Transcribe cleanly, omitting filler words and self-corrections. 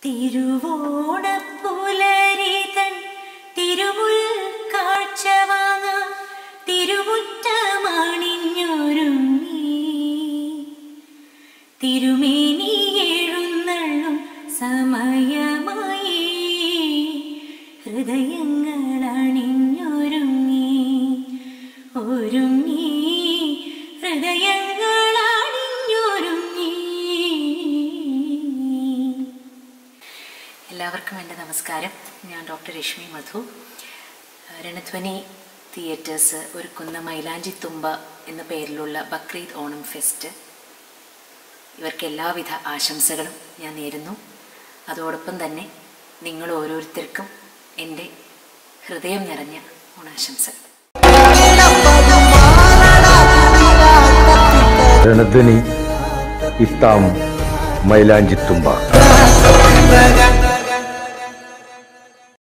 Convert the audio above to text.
തിരുവോണപ്പുലരിതൻ തിരുമുൽ കാഴ്ച വാങ്ങാൻ തിരുമുറ്റമണിഞ്ഞൊരുങ്ങി തിരുമേനി എഴുന്നള്ളും സമയമായി ഹൃദയങ്ങൾ അണിഞ്ഞൊരുങ്ങി ഒരുങ്ങി ഹൃദയങ്ങൾ അണിഞ്ഞൊരുങ്ങി. എല്ലാവർക്കും എൻ്റെ നമസ്കാരം. ഞാൻ ഡോക്ടർ രശ്മി മധു. രണധ്വനി തിയേറ്റേഴ്സ് ഒരുക്കുന്ന മൈലാഞ്ചിത്തുമ്പ എന്ന പേരിലുള്ള ബക്രീദ് ഓണം ഫെസ്റ്റ്, ഇവർക്ക് എല്ലാവിധ ആശംസകളും ഞാൻ നേരുന്നു. അതോടൊപ്പം തന്നെ നിങ്ങൾ ഓരോരുത്തർക്കും എൻ്റെ ഹൃദയം നിറഞ്ഞ ഓണാശംസകൾ. രണധ്വനി ഇത്താം മൈലാഞ്ചിത്തുമ്പ.